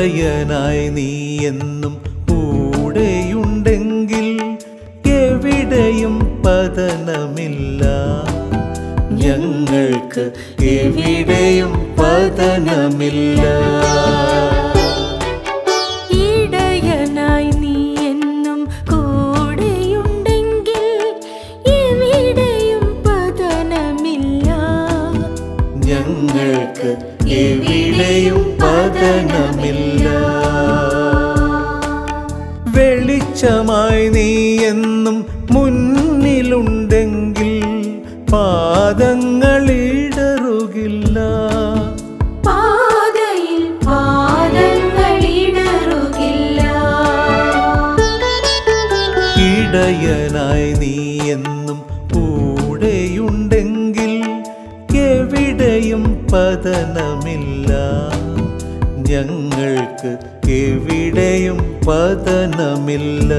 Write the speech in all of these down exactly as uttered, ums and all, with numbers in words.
ഇടയനായി നീ എന്നും കൂടെയുണ്ടെങ്കിൽ എവിടെയും പതനമില്ല. ഞങ്ങൾക്ക് എവിടെയും പതനമില്ല. ഇടയനായി നീ എന്നും കൂടെയുണ്ടെങ്കിൽ എവിടെയും പതനമില്ല. ഞങ്ങൾക്ക് എവിടെയും പതനമില്ല. വെളിച്ചമായി നീ എന്നും മുന്നിലുണ്ടെങ്കിൽ പാദങ്ങളിടറുകില്ല. പാതയിൽ പാദങ്ങളിടറുകില്ല. ഇടയനായി നീ എന്നും കൂടെയുണ്ടെങ്കിൽ എവിടെയും പതനമില്ല. ഞങ്ങൾക്ക് എവിടെയും പതനമില്ല.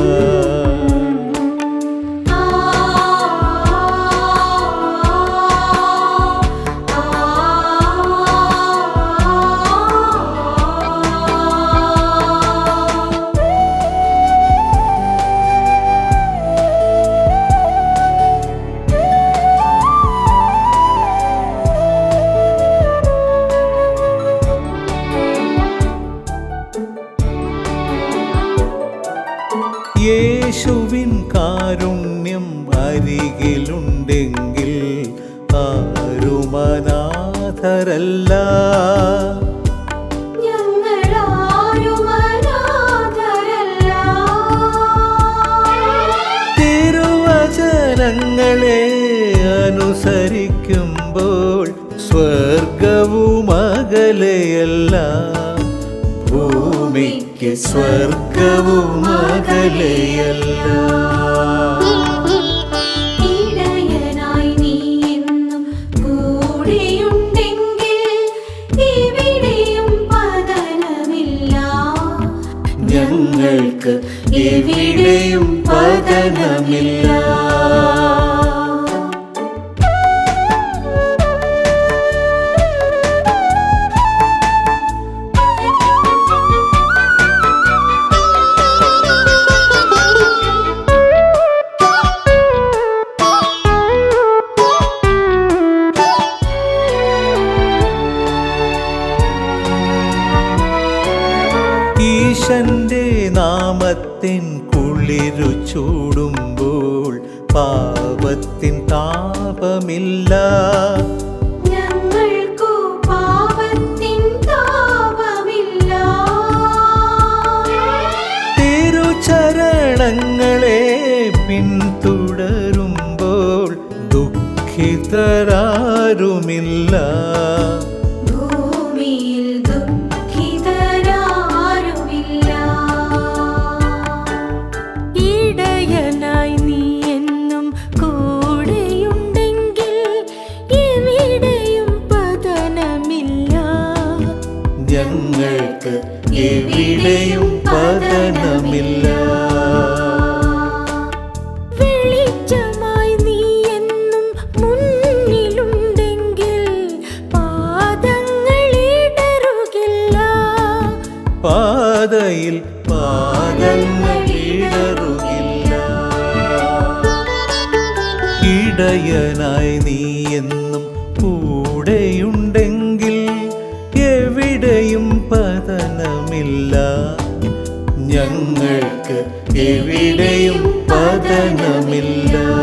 യേശുവിൻ കാരുണ്യം അരികിലുണ്ടെങ്കിൽ ആരും അനാഥരല്ല. തിരുവചനങ്ങളെ അനുസരിക്കുമ്പോൾ സ്വർഗവും അകലെയല്ല. ഭൂമിക്ക് സ്വർഗവും അകലെയല്ല. ഇടയനായി നീ എന്നും കൂടെയുണ്ടെങ്കിൽ എവിടെയും പതനമില്ല. ഞങ്ങൾക്ക് എവിടെയും പതനമില്ല. ഈശന്റെ നാമത്തിൻ കുളിരു ചൂടുമ്പോൾ പാപത്തിൻ താപമില്ല. ഞങ്ങൾക്കു പാപത്തിൻ താപമില്ല. തിരുചരണങ്ങളെ പിന്തുടരുമ്പോൾ ദുഃഖിതരാരുമില്ല. ഭൂമിയിൽ ദുഃഖിതരാരുമില്ല. ഇടയനായി നീ എന്നും കൂടെയുണ്ടെങ്കിൽ എവിടെയും പതനമില്ല. ഞങ്ങൾക്ക് എവിടെയും പതനമില്ല. വെളിച്ചമായി നീ എന്നും മുന്നിലുണ്ടെങ്കിൽ പാദങ്ങളിടറുകില്ല. പാതയിൽ പാദങ്ങളിടറുകില്ല. ഇടയനായി നീ എന്നും കൂടെയുണ്ടെങ്കിൽ എവിടെയും പതനമില്ല. ഞങ്ങൾക്ക് എവിടെയും പതനമില്ല.